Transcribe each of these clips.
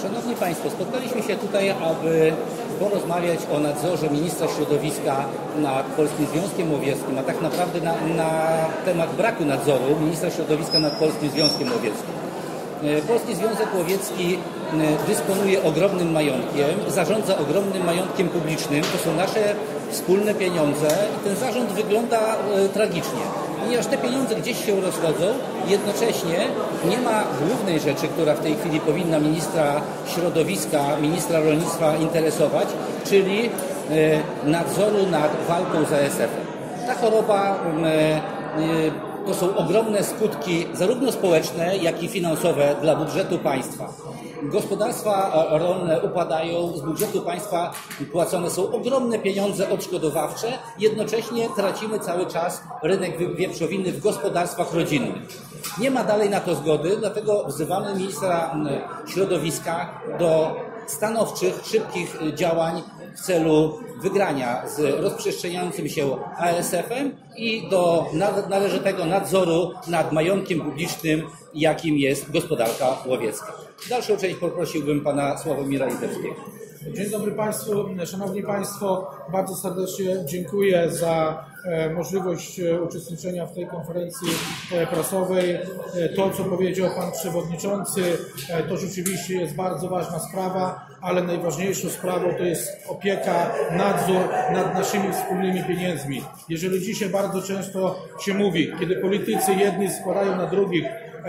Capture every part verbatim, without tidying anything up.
Szanowni Państwo, spotkaliśmy się tutaj, aby porozmawiać o nadzorze ministra środowiska nad Polskim Związkiem Łowieckim, a tak naprawdę na, na temat braku nadzoru ministra środowiska nad Polskim Związkiem Łowieckim. Polski Związek Łowiecki dysponuje ogromnym majątkiem, zarządza ogromnym majątkiem publicznym, to są nasze wspólne pieniądze i ten zarząd wygląda tragicznie. Ponieważ te pieniądze gdzieś się rozchodzą, jednocześnie nie ma głównej rzeczy, która w tej chwili powinna ministra środowiska, ministra rolnictwa interesować, czyli nadzoru nad walką z A S F-em. Ta choroba to są ogromne skutki zarówno społeczne, jak i finansowe dla budżetu państwa. Gospodarstwa rolne upadają, z budżetu państwa płacone są ogromne pieniądze odszkodowawcze, jednocześnie tracimy cały czas rynek wieprzowiny w gospodarstwach rodzinnych. Nie ma dalej na to zgody, dlatego wzywamy ministra środowiska do stanowczych, szybkich działań w celu wygrania z rozprzestrzeniającym się A S F-em i do należytego nadzoru nad majątkiem publicznym, jakim jest gospodarka łowiecka. Dalszą część poprosiłbym pana Sławomira Litewskiego. Dzień dobry Państwu, Szanowni Państwo, bardzo serdecznie dziękuję za możliwość uczestniczenia w tej konferencji prasowej. To, co powiedział Pan Przewodniczący, to rzeczywiście jest bardzo ważna sprawa, ale najważniejszą sprawą to jest opieka, nadzór nad naszymi wspólnymi pieniędzmi. Jeżeli dzisiaj bardzo często się mówi, kiedy politycy jedni składają na drugich,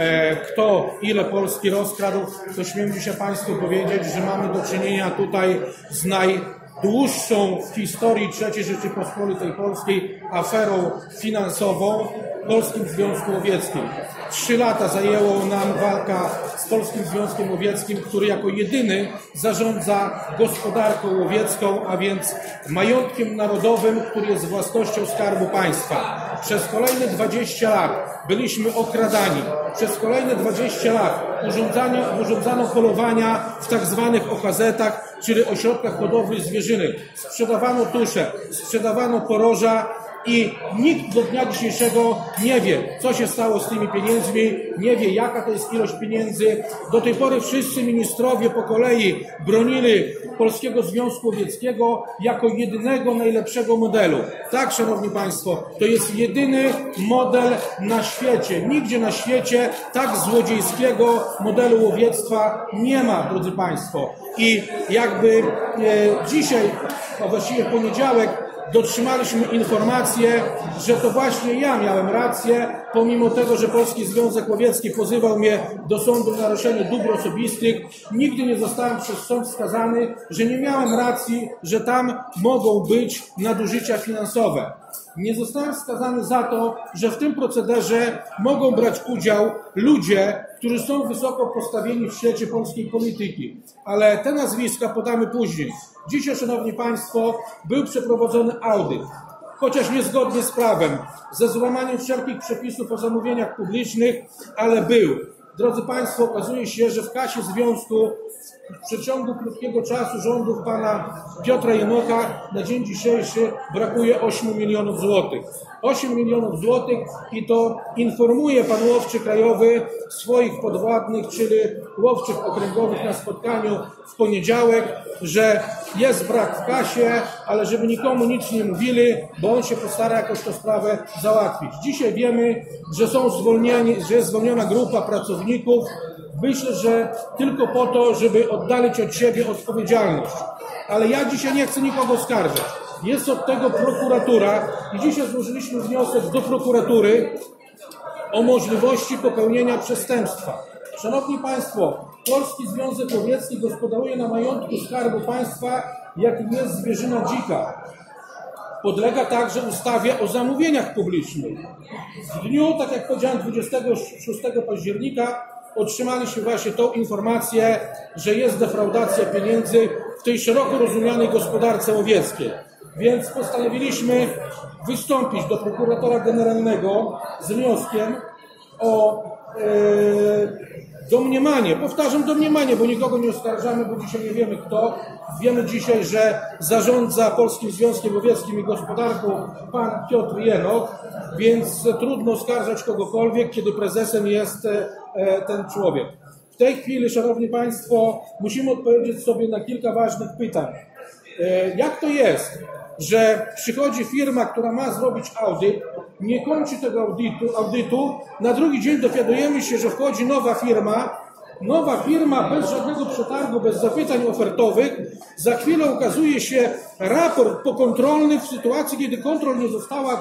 kto ile Polski rozkradł, to śmiem dzisiaj Państwu powiedzieć, że mamy do czynienia tutaj z najdłuższą w historii trzeciej Rzeczypospolitej Polskiej aferą finansową w Polskim Związku Łowieckim. Trzy lata zajęło nam walka z Polskim Związkiem Łowieckim, który jako jedyny zarządza gospodarką łowiecką, a więc majątkiem narodowym, który jest własnością Skarbu Państwa. Przez kolejne dwadzieścia lat byliśmy okradani. Przez kolejne dwadzieścia lat urządzano, urządzano polowania w tak zwanych O H Z-ach, czyli ośrodkach hodowli zwierzyny. Sprzedawano tusze, sprzedawano poroża i nikt do dnia dzisiejszego nie wie, co się stało z tymi pieniędzmi, nie wie, jaka to jest ilość pieniędzy. Do tej pory wszyscy ministrowie po kolei bronili Polskiego Związku Łowieckiego jako jedynego, najlepszego modelu. Tak, Szanowni Państwo, to jest jedyny model na świecie. Nigdzie na świecie tak złodziejskiego modelu łowiectwa nie ma, drodzy Państwo. I jakby e, dzisiaj, a właściwie w poniedziałek, dotrzymaliśmy informację, że to właśnie ja miałem rację, pomimo tego, że Polski Związek Łowiecki pozywał mnie do sądu w naruszeniu dóbr osobistych. Nigdy nie zostałem przez sąd skazany, że nie miałem racji, że tam mogą być nadużycia finansowe. Nie zostałem skazany za to, że w tym procederze mogą brać udział ludzie, którzy są wysoko postawieni w świecie polskiej polityki. Ale te nazwiska podamy później. Dzisiaj, Szanowni Państwo, był przeprowadzony audyt, chociaż niezgodnie z prawem, ze złamaniem wszelkich przepisów o zamówieniach publicznych, ale był. Drodzy Państwo, okazuje się, że w kasie związku w przeciągu krótkiego czasu rządów pana Piotra Jenocha na dzień dzisiejszy brakuje ośmiu milionów złotych. osiem milionów złotych i to informuje pan łowczy krajowy swoich podwładnych, czyli łowczych okręgowych na spotkaniu w poniedziałek, że jest brak w kasie, ale żeby nikomu nic nie mówili, bo on się postara jakoś tę sprawę załatwić. Dzisiaj wiemy, że są zwolnieni, że jest zwolniona grupa pracowników. Myślę, że tylko po to, żeby oddalić od siebie odpowiedzialność. Ale ja dzisiaj nie chcę nikogo oskarżać. Jest od tego prokuratura i dzisiaj złożyliśmy wniosek do prokuratury o możliwości popełnienia przestępstwa. Szanowni Państwo, Polski Związek Łowiecki gospodaruje na majątku Skarbu Państwa, jakim jest zwierzyna dzika. Podlega także ustawie o zamówieniach publicznych. W dniu, tak jak powiedziałem, dwudziestego szóstego października otrzymaliśmy właśnie tą informację, że jest defraudacja pieniędzy w tej szeroko rozumianej gospodarce łowieckiej. Więc postanowiliśmy wystąpić do prokuratora generalnego z wnioskiem o e, domniemanie, powtarzam domniemanie, bo nikogo nie oskarżamy, bo dzisiaj nie wiemy kto. Wiemy dzisiaj, że zarządza Polskim Związkiem Łowieckim i Gospodarką pan Piotr Jenoch, więc trudno oskarżać kogokolwiek, kiedy prezesem jest e, ten człowiek. W tej chwili, Szanowni Państwo, musimy odpowiedzieć sobie na kilka ważnych pytań. Jak to jest, że przychodzi firma, która ma zrobić audyt, nie kończy tego audytu, audytu, na drugi dzień dowiadujemy się, że wchodzi nowa firma, nowa firma bez żadnego przetargu, bez zapytań ofertowych, za chwilę ukazuje się raport pokontrolny w sytuacji, kiedy kontrol nie została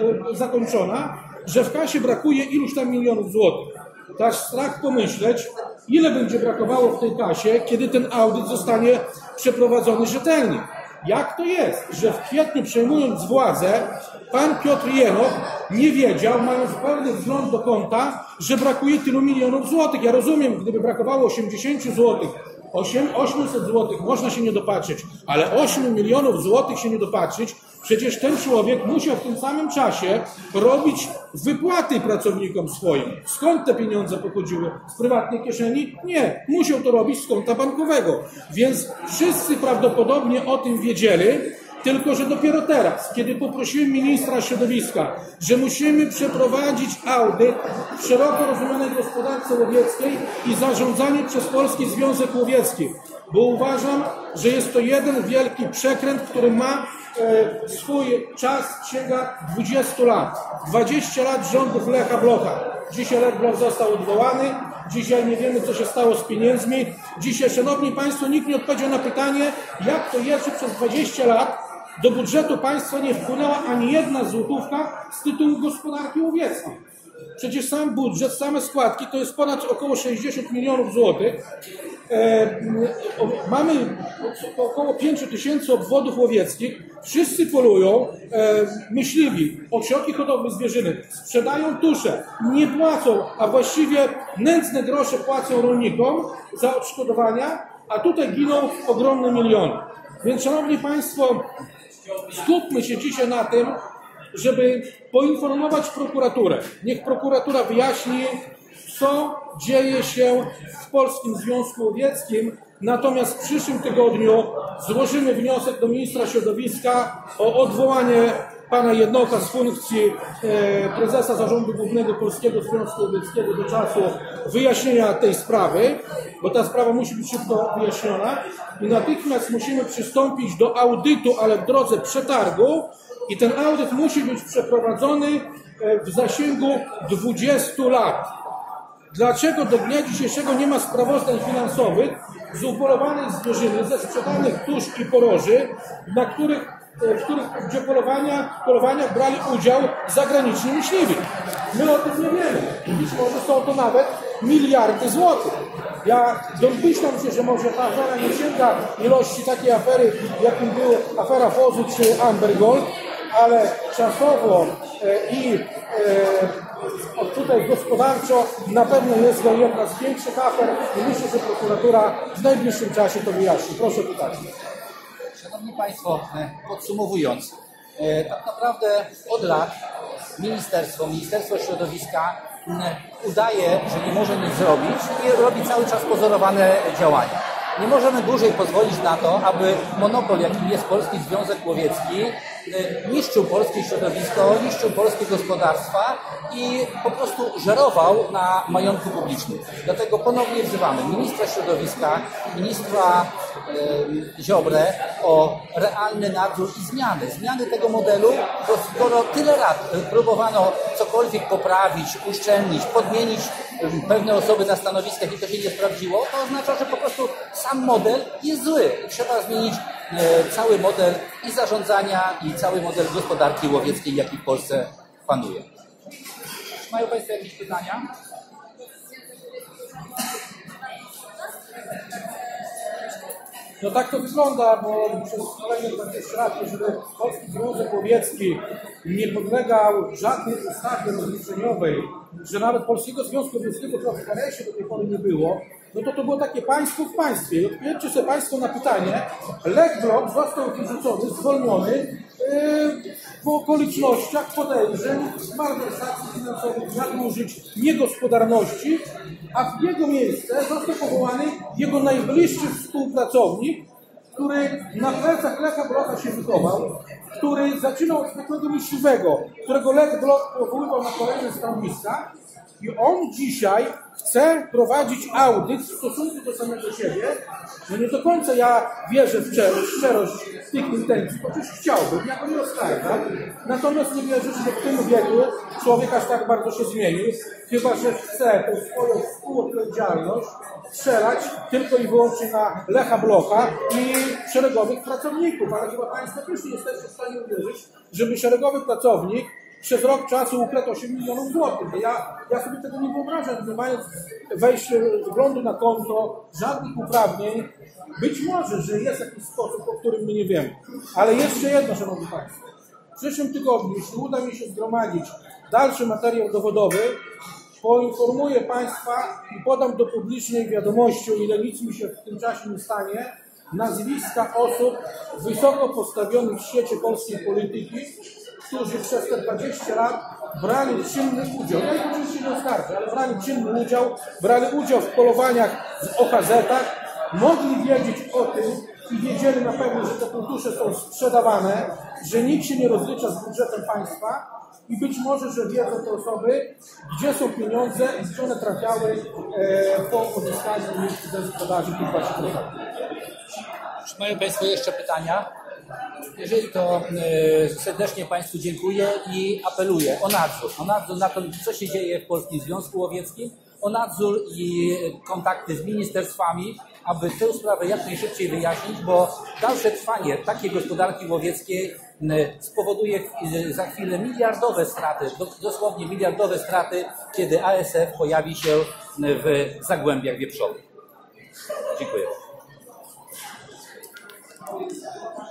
zakończona, że w kasie brakuje iluś tam milionów złotych. To aż strach pomyśleć, ile będzie brakowało w tej kasie, kiedy ten audyt zostanie przeprowadzony rzetelnie. Jak to jest, że w kwietniu, przejmując władzę, pan Piotr Jenoch nie wiedział, mając pełny wgląd do konta, że brakuje tylu milionów złotych? Ja rozumiem, gdyby brakowało osiemdziesiąt złotych, osiemset złotych, można się nie dopatrzyć, ale osiem milionów złotych się nie dopatrzyć, przecież ten człowiek musiał w tym samym czasie robić wypłaty pracownikom swoim. Skąd te pieniądze pochodziły? Z prywatnej kieszeni? Nie. Musiał to robić z konta bankowego. Więc wszyscy prawdopodobnie o tym wiedzieli, tylko że dopiero teraz, kiedy poprosiłem ministra środowiska, że musimy przeprowadzić audyt w szeroko rozumianej gospodarce łowieckiej i zarządzaniu przez Polski Związek Łowiecki, bo uważam, że jest to jeden wielki przekręt, który ma e, swój czas, sięga dwudziestu lat. dwadzieścia lat rządów Lecha Blocha. Dzisiaj Lech Bloch został odwołany, dzisiaj nie wiemy, co się stało z pieniędzmi. Dzisiaj, Szanowni Państwo, nikt nie odpowiedział na pytanie, jak to jest, że przez dwadzieścia lat do budżetu państwa nie wpłynęła ani jedna złotówka z tytułu gospodarki łowieckiej. Przecież sam budżet, same składki to jest ponad około sześćdziesiąt milionów złotych. E, mamy około pięć tysięcy obwodów łowieckich. Wszyscy polują, e, myśliwi, ośrodki hodowli zwierzyny, sprzedają tusze, nie płacą, a właściwie nędzne grosze płacą rolnikom za odszkodowania, a tutaj giną ogromne miliony. Więc, Szanowni Państwo, skupmy się dzisiaj na tym, żeby poinformować prokuraturę. Niech prokuratura wyjaśni, co dzieje się w Polskim Związku Łowieckim. Natomiast w przyszłym tygodniu złożymy wniosek do ministra środowiska o odwołanie pana Jenocha z funkcji e, prezesa Zarządu Głównego Polskiego Związku Łowieckiego do czasu wyjaśnienia tej sprawy, bo ta sprawa musi być szybko wyjaśniona i natychmiast musimy przystąpić do audytu, ale w drodze przetargu i ten audyt musi być przeprowadzony w zasięgu dwudziestu lat. Dlaczego do dnia dzisiejszego nie ma sprawozdań finansowych z upolowanych zwierzyny, ze sprzedanych tusz i poroży, na których, w których gdzie polowania, polowaniach brali udział zagraniczni myśliwi? My o tym nie wiemy. Być może są to nawet miliardy złotych. Ja domyślam się, że może ta afera nie sięga ilości takiej afery, jakim była afera F O Z-u czy Amber Gold, ale czasowo e, i e, tutaj gospodarczo na pewno jest to jedna z większych afer i myślę, że prokuratura w najbliższym czasie to wyjaśni. Proszę pytać. Szanowni Państwo, podsumowując, tak naprawdę od lat Ministerstwo, Ministerstwo Środowiska udaje, że nie może nic zrobić i robi cały czas pozorowane działania. Nie możemy dłużej pozwolić na to, aby monopol, jakim jest Polski Związek Łowiecki, niszczył polskie środowisko, niszczył polskie gospodarstwa i po prostu żerował na majątku publicznym. Dlatego ponownie wzywamy ministra środowiska, ministra e, Ziobrę o realny nadzór i zmiany. Zmiany tego modelu, bo skoro tyle lat próbowano cokolwiek poprawić, uszczelnić, podmienić pewne osoby na stanowiskach i to się nie sprawdziło, to oznacza, że po prostu sam model jest zły. Trzeba zmienić e, cały model i zarządzania, i cały model gospodarki łowieckiej, jaki w Polsce panuje. Mają Państwo jakieś pytania? No tak to wygląda, bo przez kolejne dwadzieścia lat, jeżeli Polski Związek Łowiecki nie podlegał żadnej ustawie rozliczeniowej, że nawet Polskiego Związku Łowieckiego w K R S-ie do tej pory nie było, no to to było takie państwo w państwie. I odpowiedzcie sobie Państwo na pytanie, Lech Bloch został wyrzucony, zwolniony yy, po okolicznościach podejrzeń malwersacji finansowych, nadużyć, niegospodarności, a w jego miejsce został powołany jego najbliższy współpracownik, który na plecach Lecha Blocha się wychował, który zaczynał od takiego myśliwego, którego Lech Bloch powoływał na kolejne stanowiska i on dzisiaj chce prowadzić audyt w stosunku do samego siebie, no nie do końca ja wierzę w szczerość tych intencji, chociaż chciałbym, ja to nie oskarżam, natomiast nie wierzę, że w tym wieku człowiek aż tak bardzo się zmienił, chyba że chce tę swoją współodpowiedzialność strzelać tylko i wyłącznie na Lecha Blocha i szeregowych pracowników, ale chyba Państwo też nie jesteście w stanie uwierzyć, żeby szeregowy pracownik przez rok czasu ukradł osiem milionów złotych. Ja, ja sobie tego nie wyobrażam, nie mając wejść wglądu na konto, żadnych uprawnień. Być może, że jest jakiś sposób, o którym my nie wiemy. Ale jeszcze jedno, Szanowni Państwo. W przyszłym tygodniu, jeśli uda mi się zgromadzić dalszy materiał dowodowy, poinformuję Państwa i podam do publicznej wiadomości, o ile nic mi się w tym czasie nie stanie, nazwiska osób wysoko postawionych w świecie polskiej polityki, którzy przez te dwadzieścia lat brali czynny udział, ja ich oczywiście nie oskarżę, ale brali czynny udział, brali udział w polowaniach w O H Z-ach, mogli wiedzieć o tym i wiedzieli na pewno, że te fundusze są sprzedawane, że nikt się nie rozlicza z budżetem państwa i być może, że wiedzą te osoby, gdzie są pieniądze i gdzie one trafiały e, po uzyskaniu ich ze sprzedaży tych właśnie produktów. Czy mają Państwo jeszcze pytania? Jeżeli to e, serdecznie Państwu dziękuję i apeluję o nadzór. O nadzór na to, co się dzieje w Polskim Związku Łowieckim, o nadzór i kontakty z ministerstwami, aby tę sprawę jak najszybciej wyjaśnić, bo dalsze trwanie takiej gospodarki łowieckiej spowoduje za chwilę miliardowe straty, dosłownie miliardowe straty, kiedy A S F pojawi się w zagłębiach wieprzowych. Dziękuję.